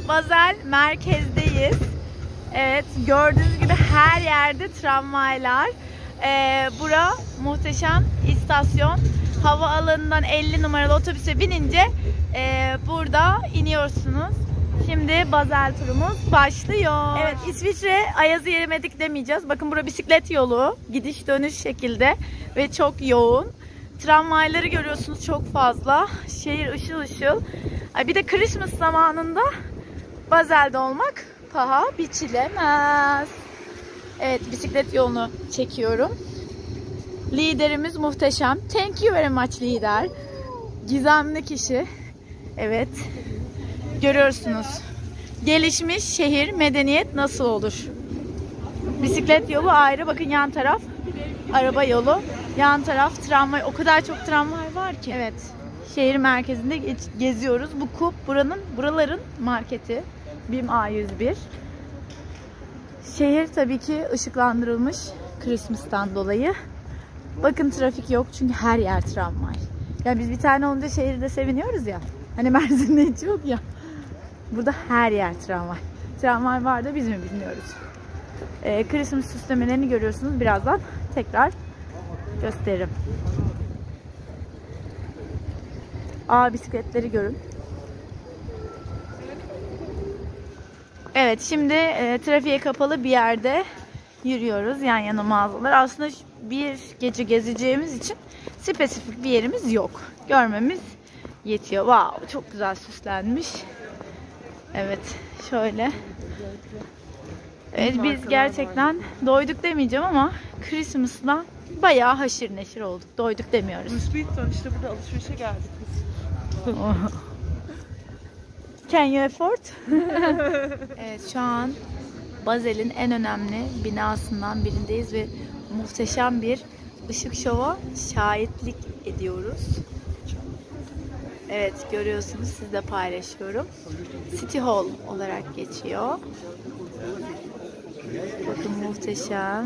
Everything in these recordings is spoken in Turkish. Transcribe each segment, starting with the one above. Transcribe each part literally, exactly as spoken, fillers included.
Basel merkezdeyiz. Evet, gördüğünüz gibi her yerde tramvaylar. Ee, bura muhteşem istasyon. Havaalanından elli numaralı otobüse binince e, burada iniyorsunuz. Şimdi Basel turumuz başlıyor. Evet, İsviçre ayazı yemedik demeyeceğiz. Bakın bura bisiklet yolu. Gidiş dönüş şekilde ve çok yoğun. Tramvayları görüyorsunuz çok fazla. Şehir ışıl ışıl. Ay, bir de Christmas zamanında Basel'de olmak paha biçilemez. Evet, bisiklet yolunu çekiyorum. Liderimiz muhteşem. Thank you very much lider. Gizemli kişi. Evet. Görüyorsunuz. Gelişmiş şehir, medeniyet nasıl olur? Bisiklet yolu ayrı. Bakın yan taraf araba yolu. Yan taraf tramvay. O kadar çok tramvay var ki. Evet. Şehir merkezinde geziyoruz. Bu Coop buranın, buraların marketi. BİM A yüz bir. Şehir tabii ki ışıklandırılmış Christmas'tan dolayı. Bakın trafik yok çünkü her yer tramvay. Yani biz bir tane olunca şehirde seviniyoruz ya. Hani Mersin'de hiç yok ya. Burada her yer tramvay. Tramvay var da biz mi bilmiyoruz. Ee, Christmas süslemelerini görüyorsunuz. Birazdan tekrar gösteririm. Aa, bisikletleri görün. Evet, şimdi e, trafiğe kapalı bir yerde yürüyoruz. Yan yana mağazalar. Aslında bir gece gezeceğimiz için spesifik bir yerimiz yok. Görmemiz yetiyor. Wow, çok güzel süslenmiş. Evet, şöyle. Evet, biz gerçekten doyduk demeyeceğim ama Christmas'la bayağı haşır neşir olduk. Doyduk demiyoruz. Müspitton işte burada alışverişe geldik biz. Can you afford? Evet, şu an Basel'in en önemli binasından birindeyiz ve muhteşem bir ışık şova şahitlik ediyoruz. Evet, görüyorsunuz, sizle paylaşıyorum. City Hall olarak geçiyor. Bakın muhteşem.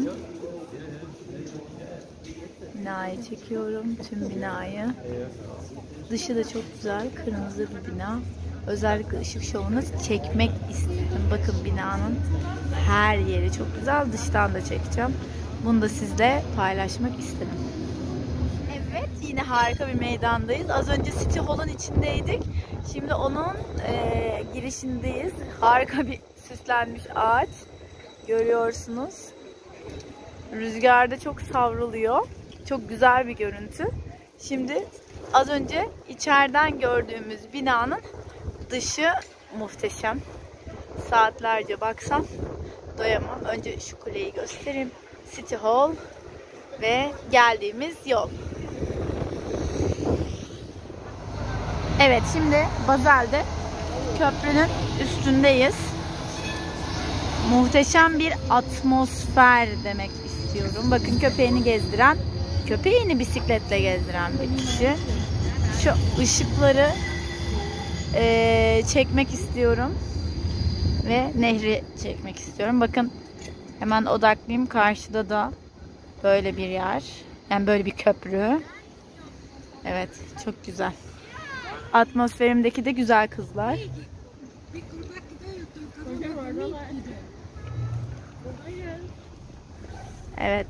Binayı çekiyorum, tüm binayı. Dışı da çok güzel, kırmızı bir bina. Özellikle ışık şovunu çekmek istedim. Bakın binanın her yeri çok güzel. Dıştan da çekeceğim. Bunu da sizle paylaşmak istedim. Evet, yine harika bir meydandayız. Az önce City Hall'un içindeydik. Şimdi onun e, girişindeyiz. Harika bir süslenmiş ağaç. Görüyorsunuz. Rüzgarda çok savruluyor. Çok güzel bir görüntü. Şimdi az önce içeriden gördüğümüz binanın dışı muhteşem. Saatlerce baksam doyamam. Önce şu kuleyi göstereyim. City Hall ve geldiğimiz yol. Evet, şimdi Basel'de köprünün üstündeyiz. Muhteşem bir atmosfer demek istiyorum. Bakın, köpeğini gezdiren, köpeğini bisikletle gezdiren bir kişi. Şu ışıkları e, çekmek istiyorum. Ve nehri çekmek istiyorum. Bakın, hemen odaklıyım. Karşıda da böyle bir yer. Yani böyle bir köprü. Evet, çok güzel. Atmosferimdeki de güzel kızlar. Evet.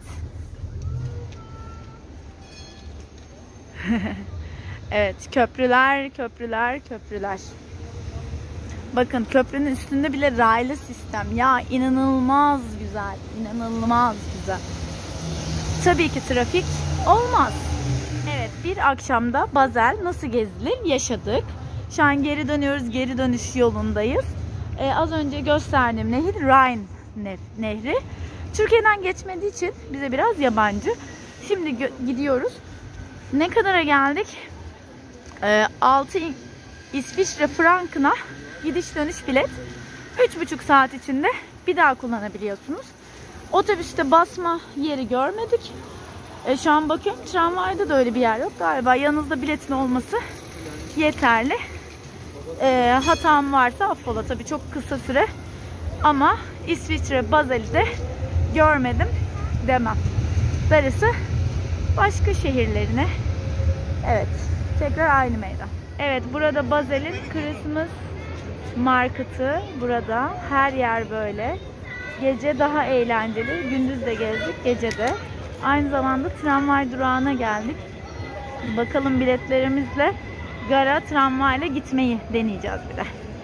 Evet, köprüler, köprüler, köprüler. Bakın, köprünün üstünde bile raylı sistem. Ya inanılmaz güzel, inanılmaz güzel. Tabii ki trafik olmaz. Evet, bir akşamda Basel nasıl gezilir yaşadık. Şu an geri dönüyoruz, geri dönüş yolundayız. Ee, az önce gösterdiğim nehir Rhine Nehri. Türkiye'den geçmediği için bize biraz yabancı. Şimdi gidiyoruz. Ne kadara geldik? Ee, altı İsviçre frankına gidiş dönüş bilet. üç buçuk saat içinde bir daha kullanabiliyorsunuz. Otobüste basma yeri görmedik. E, şu an bakıyorum, tramvayda da öyle bir yer yok galiba. Yanınızda biletin olması yeterli. E, hatam varsa affola, tabii çok kısa süre. Ama İsviçre Basel'i de görmedim demem. Darısı başka şehirlerine. Evet, tekrar aynı meydan. Evet, burada Basel'in Christmas marketi burada. Her yer böyle. Gece daha eğlenceli. Gündüz de gezdik, gece de. Aynı zamanda tramvay durağına geldik. Bakalım biletlerimizle gara tramvayla gitmeyi deneyeceğiz bir de.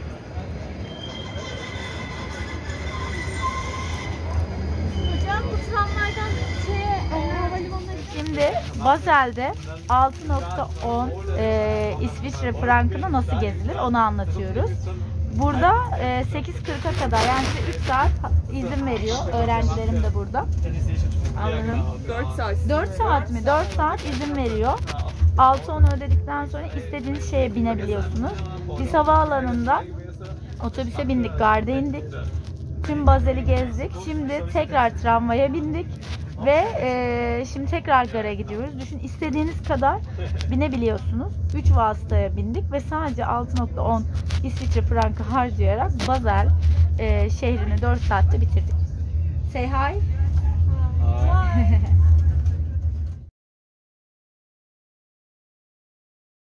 Hocam bu tramvaydan şeye, havalimanına Şimdi Basel'de altı nokta on e, İsviçre frankına nasıl gezilir onu anlatıyoruz. Burada e, sekiz kırka kadar, yani size üç saat izin veriyor. Öğrencilerim de burada. Anladım. dört saat. dört saat mi? dört saat izin veriyor. altı on ödedikten sonra istediğiniz şeye binebiliyorsunuz. Biz havaalanında otobüse bindik, garda indik. Tüm Basel'i gezdik. Şimdi tekrar tramvaya bindik. Ve e, şimdi tekrar gara gidiyoruz. Düşün, istediğiniz kadar binebiliyorsunuz. üç vasıtaya bindik ve sadece altı nokta on İsviçre frankı harcayarak Basel e, şehrini dört saatte bitirdik. Say hi. Vay.